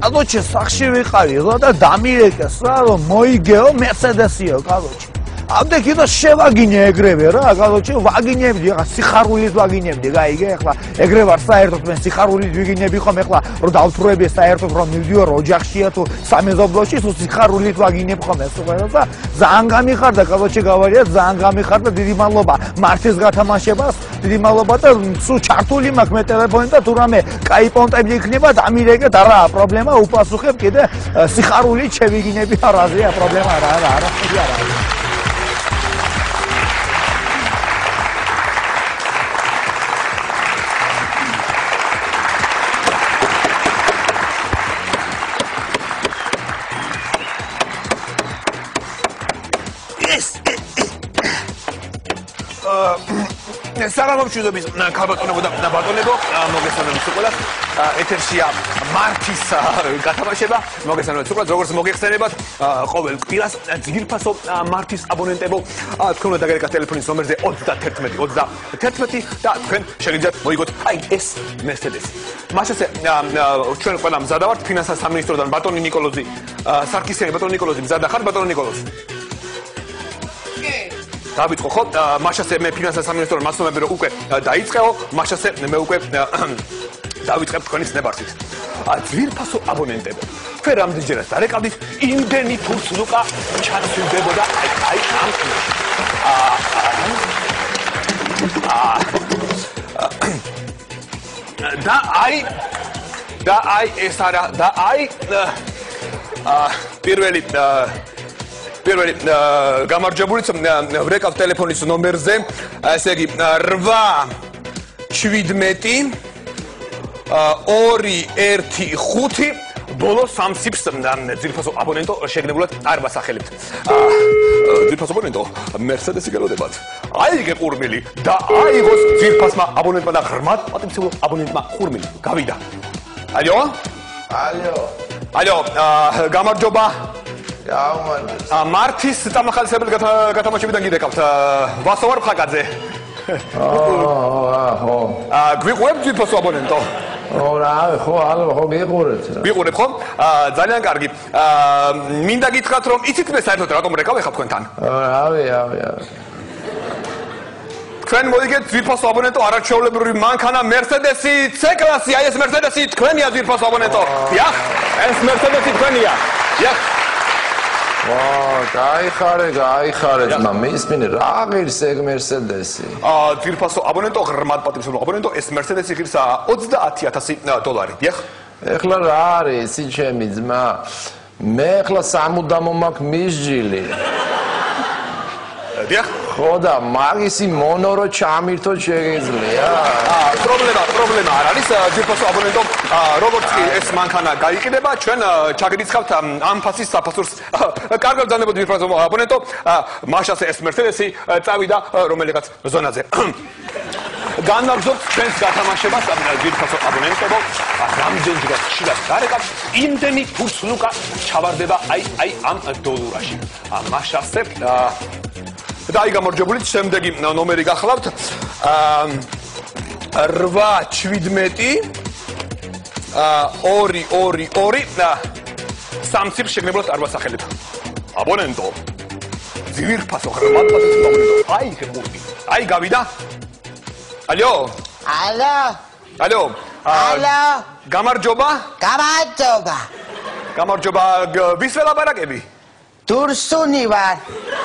Короче, სახში ვიყავი და დამირეკეს რა, რომ მოიგეო Mercedes-იო, короче. Ამდე კიდე შევაგინე ეგრევე რა, короче, ვაგინებდი, ახლა სიხარულით ვაგინებდი, გაიგე, ახლა ეგრე ვარ საერთოდ მე სიხარულით ვიგინები ხომ, ახლა რომ დავთვრები საერთოდ რომ მივდივარ ოჯახშია თუ სამეზობლოში, თუ სიხარულით ვაგინებ ხომ ეს ყველა და ძალიან გამიხარდა, короче, გავარია, ძალიან გამიხარდა, დიდი მადლობა მართლის გათამაშებას, დიდი მადლობა და სულ ჩართული მაქვს მე ტელეფონი და თუ რამე კაი პონტები იქნება, დამირეკეთ, არაა პრობლემა, უპასუხებ კიდე სიხარულით შევიგინები, არაზეა პრობლემა რა, არაფერი არ არის. საღამომშვიდობის ქალბატონებო და ბატონებო, მოგესალმებით ყველას. ეთერშია მართის გათამაშება. მოგესალმებით ყველას, როგორც მოგეხსენებათ, ყოველ კვირას ძვირფასო მართის აბონენტებო, თქვენ უნდა დაგერეკათ ტელეფონის ნომერზე 31 და თქვენ შეგიძლიათ მოიგოთ აი ეს Mercedes. მაშასე ჩვენ ყველა მზადა ვართ ფინანსთა სამინისტროდან ბატონი ნიკოლოზი, სარქისიანი ბატონი ნიკოლოზი მზადა ხარ ბატონი ნიკოლოზი? დავიწყო ხო? მაშასე მე ფინანსთა სამინისტროდან მასწავლებლები რომ უკვე დაიწყეო, მაშასე მე უკვე დავიწყებ თქვენი ნებართვით. ძვირფასო აბონენტებო, თქვენ რამდენჯერაც დარეკავდით, იმდენი ფურცლუკა ჩაცვიდებოდა აი ამ და აი ეს არა და აი პირველი გამარჯვებულიც ვრეკავ ტელეფონის ნომერზე, ესე იგი 817 215 ბოლო 3 ციფრს ძვირფასო აბონენტო შეგნებულად არ ვასახელებთ. ძვირფასო აბონენტო Mercedes-ი გელოდებათ. აი გეყურმილი და აიღოს ძვირფასმა აბონენტმა და ღრმად პატივცემულო აბონენტმა ხურმილი. გავიდა. ალო, გამარჯობა. მართის დამახალისებელი გათამაშებიდან გიდეკავთ. ვასოვარ ხაკაძე. გვიყურებ ძვირფასო აბონენტო? ხო, მიყურებ ხო? ძალიან კარგი. მინდა გითხრათ რომ იცით მე საერთოდ რატომ რეკავ ეხა თქვენთან? თქვენ მოიგეთ ძვირფასო აბონენტო არაჩვეულებრივი მანქანა Mercedes-ი C-კლასი, აი ეს Mercedes-ი თქვენია ძვირფასო აბონენტო. დიახ, ეს Mercedes-ი თქვენია. დიახ. გაიხარე ძმა, მისმინე რა ღირს ეგ Mercedes-ი? ძვირფასო აბონენტო, ღრმად პატივცემულო აბონენტო, ეს Mercedes-ი ღირსა $30,000. დიახ. ეხლა რა არის იცი ჩემი ძმა? მე ეხლა სამუდამო მაქვს მისჯილი. დიახ. ხო და მაგისი მონორო ჩამირთო შეგიძლია? პრობლემა არ არის ძვირფასო აბონენტო, როგორც კი ეს მანქანა გაიყიდება, ჩვენ ჩაგრიცხავთ ამ ფასის საფასურს. კარგად ბრძანებოდ ძვირფასო აბონენტო, მაშასე ეს Mercedes-ი წავიდა რომელიღაც ზონაზე. განვაგრძობთ ჩვენს გათამაშებას ძვირფასო აბონენტებო, რამდენჯერაც ხშირად დარეკავთ, იმდენი ფურცლუკა ჩავარდება აი ამ დოლურაში. მაშასე და აი გამარჯვებულით შემდეგი ნომერი გახლავთ 817 222 3 ციფრს შეგნებულად არ ვასახელებ. აბონენტო ძვირფასო ღრმად პატივცემულო აბონენტო, აი გემურდი, აი გავიდა. ალო. გამარჯობა. ვის ველაპარაკები? დურსუნი ვარ.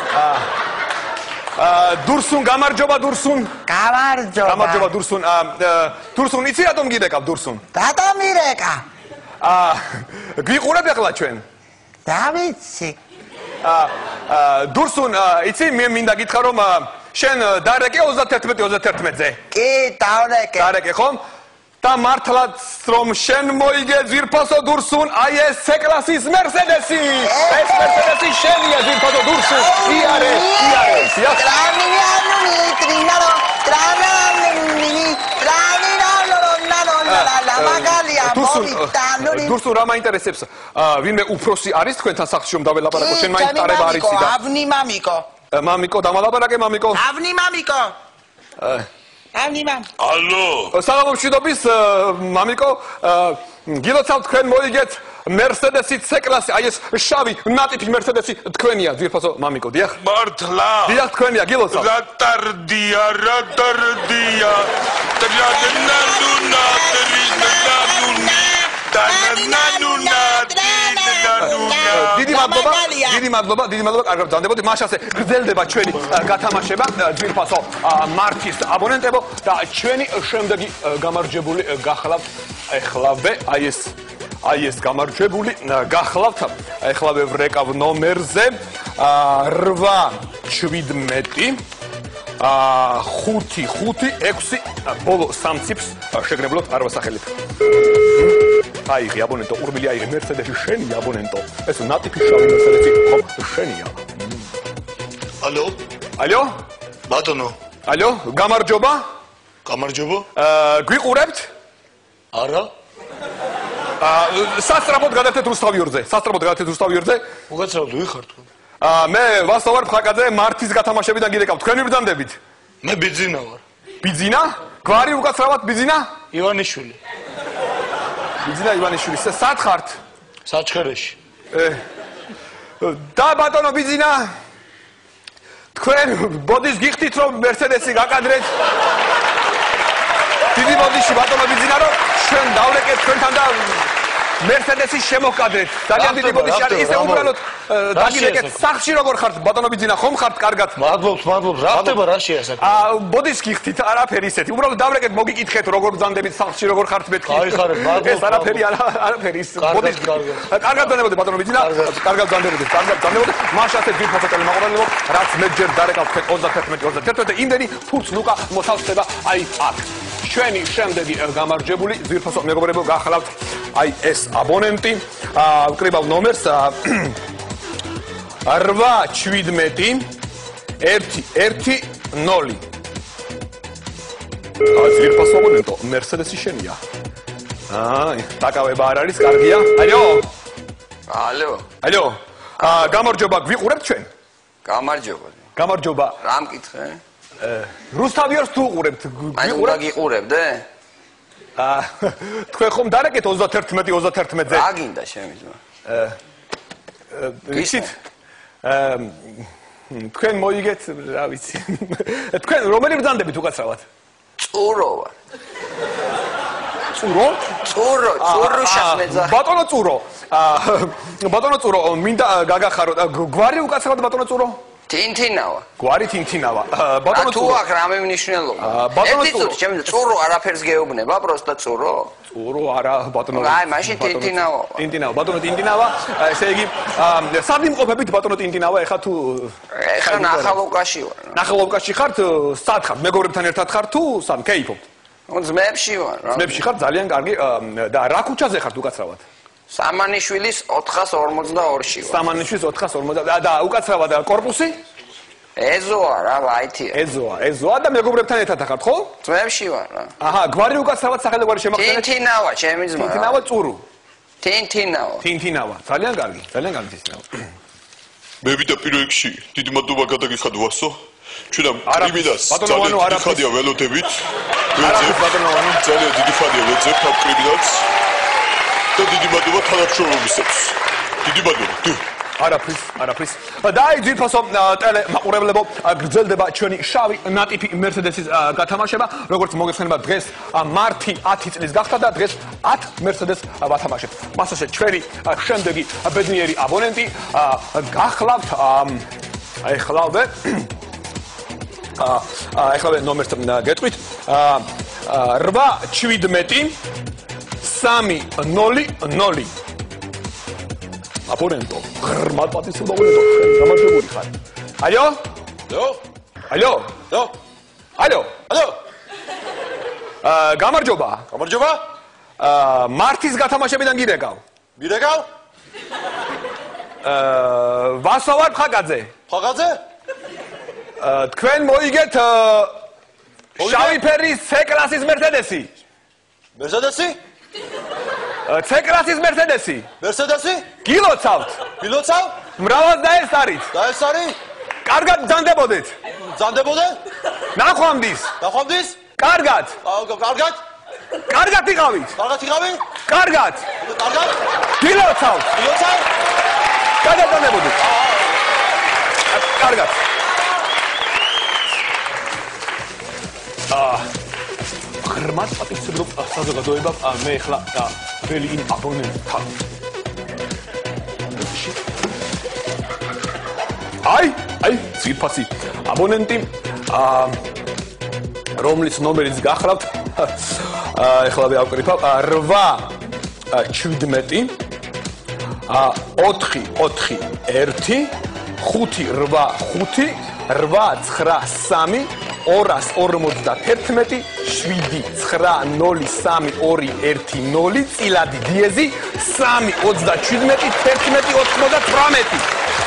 დურსუნ, გამარჯობა დურსუნ. გამარჯობა დურსუნ. დურსუნ, იცი რატომ გიდეკავ დურსუნ? დადამირეკა. გვიყურებ ახლა ჩვენ? დავიცი. დურსუნ, იცი მე მინდა გითხრა რომ შენ დარეკე 31-ზე? კი, დავრეკე. დარეკე ხომ? და მართლაც რომ შენ მოიგე ძვირფასო დურსუნ, აი ეს C-კლასის Mercedes-ი. ეს Mercedes-ი შენია ძვირფასო დურსუნ. იარე. დურსუნ რა მაინტერესებს? ვინმე უფროსი არის თქვენთან სახლში რომ დაველაპარაკო? შენ მაინც ტარება არ იცი და. ავნი მამიკო. მამიკო, დამალაპარაკე მამიკო. ავნი მამიკო. ალო. საღამომშვიდობის მამიკო, გილოცავთ თქვენ მოიგეთ Mercedes-ი C-კლასი, აი ეს შავი ნატიფი Mercedes-ი თქვენია, ძვირფასო მამიკო, დიახ? მართლა? დიახ, თქვენია, გილოცავ. რატარდია, რატარდია. ტრანანუნა, ტრინანუნი, დანანუნა, ტრინანუნა. დიდი მადლობა, კარგად ბრძანდებოდი. მაშასე გრძელდება ჩვენი გათამაშება, ძვირფასო მართის აბონენტებო და ჩვენი შემდეგი გამარჯვებული გახლავთ ეხლავე აი ეს გამარჯვებული გახლავთ ეხლავე ვრეკავ ნომერზე 8-17 5-6 ბოლო 3 ციფრს შეგრებლოთ არ ვასახელებ. აიღე აბონენტო, ურბილი აიღე, Mercedes-ი შენი აბონენტო. ეს ნატიფი შავი Mercedes-ი ხო შენია. ალო? ბატონო. ალო, გამარჯობა? გამარჯობა? გვიყურებთ? არა? სასწრაფოდ გადავთეთ რუსთავიორზე. მოგაცრავთ, ვიხარ თქვენ? მე ვასოვარ ფხაკაძე, მართის გათამაშებიდან გირეკავ. თქვენ ვიბრძანდებით? მე ბიძინა ვარ. ბიძინა? გვარი უკაცრავად ბიძინა? ივანიშვილი. ბიძინა ივანიშვილი, სად ხართ? საჩხერეში. და ბატონო ბიძინა, თქვენ ბოდის გიხდით რომ Mercedes-ი გაკადრეთ? დიდი ბოდიში ბატონო ბიძინა რომ ჩვენ დავრეკეთ თქვენთან და Mercedes-ი შემოვკადრეთ. ძალიან დიდი ბოდიში არის, ისე უბრალოდ დაგირეკეთ. სახლში როგორ ხართ ბატონო ბიძინა, ხომ ხართ კარგად? მადლობთ, რა ხდება რა შეასაკ? ბოდის გიხდით, არაფერი ისეთი. უბრალოდ დავრეკეთ, მოგიკითხეთ როგორ ბრძანდებით სახლში, როგორ ხართ მეთქი. გაიხარეთ, მადლობთ. ეს არაფერი ის ბოდის კარგად ბრძანდებოდი ბატონო ბიძინა, კარგად ბრძანდებოდი. მაშასე ძირფასო ტელემაყურებელო, რაც მე ჯერ დარეკავ თქვენ 31 და იმდენი ფურც ლუკა მოთავსდება აი აქ. ჩვენი შემდეგი გამარჯვებული ძვირფასო მეგობრებო გახლავთ აი ეს აბონენტი ვკრიბავ ნომერს 8-17 1-1-0 ძვირფასო აბონენტო Mercedes-ი შენია დაკავება არ არის კარგია ალო გამარჯობა გვიყურებთ ჩვენ გამარჯობა რა მკითხე რუსთავიორს თუ უყურებთ აი უნდა გიყურებდე თქვენ ხომ დარეკეთ 31-ზე რა გინდა შემიძლია ისიც თქვენ მოიგეთ რა ვიცი თქვენ რომელი ბრძანდებით უკაცრავად წურო შახმეძა ბატონო წურო მინდა გაგახაროთ გვარი უკაცრავად ბატონო წურო თინთინავა გვარი თინთინავა ბატონო თუ აქ რამე მნიშვნელობა ერთი წუთი შემიძლია წურო არაფერს გეუბნება პროსტა წურო არა ბატონო აი მაშინ თინთინავა ბატონო თინთინავა ესე იგი სად იმყოფებით ბატონო თინთინავა ეხა თუ ეხა ნახალოვკაში ვარ ნახალოვკაში ხართ სად ხართ მეგობრებთან ერთად ხართ თუ სამ კეიფობთ ძმებში ვარ ძმებში ხართ ძალიან კარგი და რა ქუჩაზე ხართ უკაცრავად სამანიშვილის 442-ში ვარ. სამანიშვილის 442 და უკაცრავად კორპუსი? ეზოა რა, IT-ა. ეზოა და მეგობრებთან ერთად ხართ, ხო? ძმებში ვარ რა. აჰა, გვარი უკაცრავად სახელგვარი შემოხსენეთ? თინთინავა, ჩემი ძმა. თინთინავა წურუ. თინთინავა. ძალიან კარგი თინთინავა. მე ვიდა პირველ რიგში დიდი მადლობა გადაგიხადვასო. ჩვენ კრიმინალს ძალიან დიდი ხადია ველოდებით. ძალიან დიდი ხადია ველოდებით ამ კრიმინალს. და დიდი მადლობა თანამშრომლობისათვის. დიდი მადლობა. არაფრის. და აი ძირფასო ტელემაყურებლებო გრძელდება ჩვენი შავი ნატიფი Mercedes-ის გათამაშება, როგორც მოგეხსენება დღეს მარტი 10 წლის გახდა და დღეს 10 Mercedes ვათამაშებთ. მასაშე ჩვენი შემდეგი ბედნიერი აბონენტი გახლავთ ეხლავე ნომერს გეტყვით 8-17 3-0-0 აბონენტო ღრმად პატივს უბავნებო გამარჯვებული ხარ ალო გამარჯობა მარტის გათამაშებიდან გირეკავ ვასოვარ ფხაკაძე თქვენ მოიგეთ შავი ფერის C-კლასის Mercedes-ი C-კლასის Mercedes-ი გილოცავთ მრავალ დაესარით კარგად ბრძანდებოდეთ ნახვამდის კარგად კარგად იყავით. კარგად იყავი? კარგად. კარგად? გილოცავთ. გილოცავ? გადატანებოდით. კარგად. ღრმად პატივცემლობ საზოგადოებამ მე ახლა ველი იმ აბონენტთან. აი, ძვირფასი აბონენტი, რომლის ნომერიც გახლავთ, ახლა ვავკრიფავ 8-17 4-4-1 5-8-5 8-9-3 251 7-9-3-2-1-0 წილადი დიეზი 3-27-11-98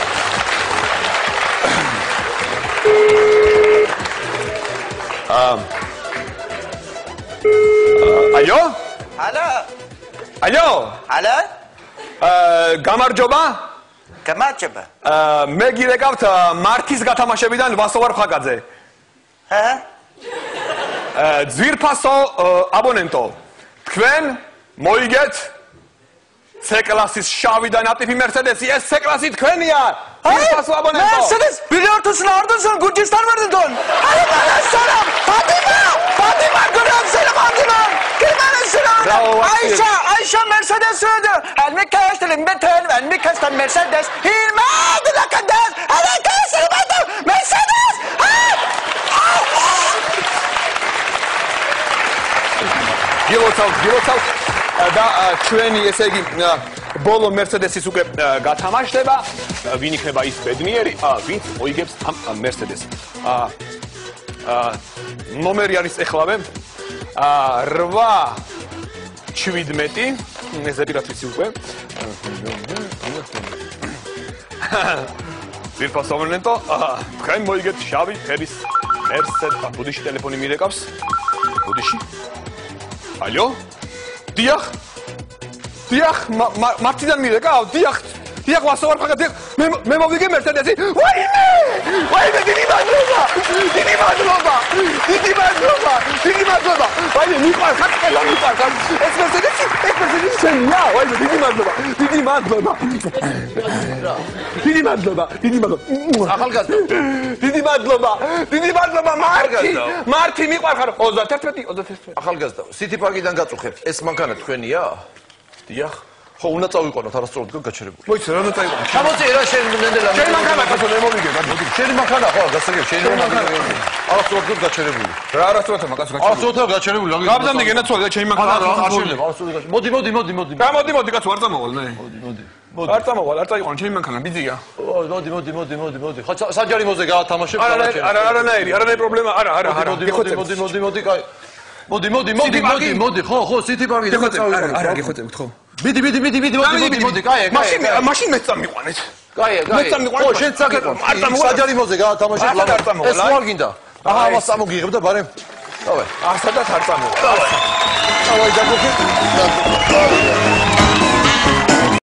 Алло? Алло? Алло? გამარჯობა? გამარჯობა. მე გირეკავთ მარტის გათამაშებიდან ვასო ვარ ფაკაძე. ძვირფასო აბონენტო. თქვენ მოიგეთ C-კლასის შავი და ნატიფი Mercedes-ი. ეს C-კლასი თქვენია. ძვირფასო აბონენტო. Mercedes biliyorsun Arda'sın Gürcistan verdin. Hadi bana selam. Fatima görüyorum seni Fatima. Kimden selam? Ayşe Mercedes ödü. Elmi kestim betel, elmi kestim Mercedes. Hilmadi la kadar. Hadi kestim betel. Mercedes. გილოცავთ და ჩვენი ესე იგი ბოლო Mercedes-ის უკვე გათამაშდება. ვინ იქნება ის ბედნიერი, ვინც მოიგებს ამ Mercedes-ს. ნომერი არის ეხლავე 8-17 ესე პირად ვიცი უკვე. ძვირფასო აბონენტო, თქვენ მოიგეთ შავი ფერის Mercedes. ბუდიში ტელეფონი მირეკავს. ბუდიში. Алло? დიახ, მარტიდან მირეკავ, დიახ, ვასო ვარ ფაკად, მე მოვიგე Mercedes-ი. ვაიმე, დიდი მადლობა. ვაიმე, მიყვარს, ხატყელა მიყვარს. ეს Mercedes-ი შენია. ვაიმე, დიდი მადლობა. ახალგაზრდა. დიდი მადლობა, მარტი მიყვარ ხარ 31. ახალგაზრდა, City Park-იდან გაწუხებთ. ეს მანქანა თქვენია? დიახ. ხო, უნდა წავიყვანოთ არასწორად გაჩერებული. მოიცა რა უნდა წაიყვანო? გამოწე რა შენ ნენდელა. შენ მანქანა კაცო მე მოვიგე, მოდი. შენი მანქანა ხო, გასაგებ, შენი მანქანა. არასწორად გაჩერებული. რა არასწორად კაცო გაჩერებული. არასწორად გაჩერებული. გაბზანდი გენაცვალე და შენი მანქანა არა, არასწორად გაჩერებული. მოდი კაცო არ წამოვალ, ნე. არ წამოვალ, არ წაიყვანო, შენი მანქანა ბიძია. მოდი. ხო, საჯარიმოზე გაათამაშებ. არანაირი პრობლემა, არა. მოდი, კაი. მოდი, ხო, City Park-იდან წავიყვანოთ. არა, გიხოცებთ ხო? მიდი, კაი. მაშინ მეც წამიყვანეთ. კაი. ხო, შენ წაგიყვან. საჯარიმოზე გაათამაშებ. ეს ვარ გინდა. აჰა, ამას წამოგიღებ და ბარემ. დავай. ასადაც არ წამოვალ. დავай, დაგოქე.